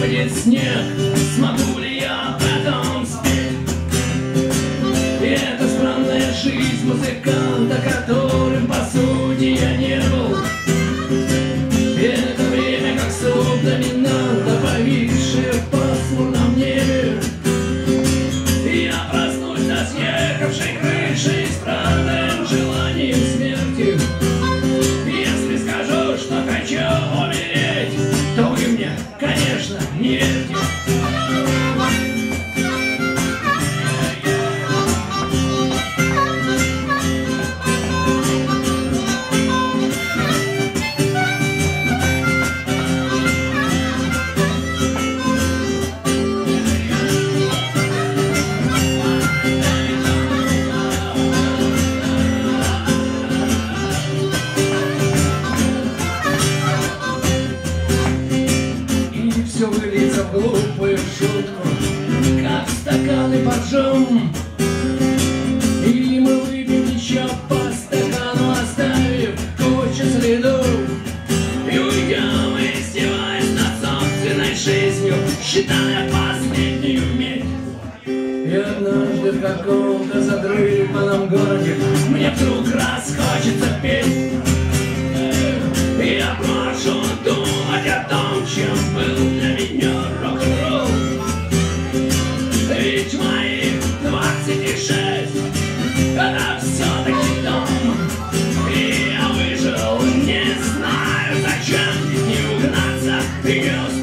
выпадет снег, смогу ли я потом спеть? И это странная жизнь музыканта, которым по сути я не был. И это время как субдоминанта, повисшее в пасмурном небе. И я проснусь на съехавшей крыше и с странным желанием смерти. Если скажу, что хочу умереть, то вы мне, конечно, не верьте. Все выльется в глупую шутку, как стаканы поджжем. И мы выпьем еще по стакану, оставив кучу следов. И уйдем, издеваясь над собственной жизнью, считая последнюю медь. И однажды в каком-то задрыпанном городе мне вдруг расхочется петь. И я прошу думать о том, чем был для меня рок-н-ролл. Ведь мои 26 это все-таки дом. И я выжил, не знаю зачем, не угнаться и не успеть.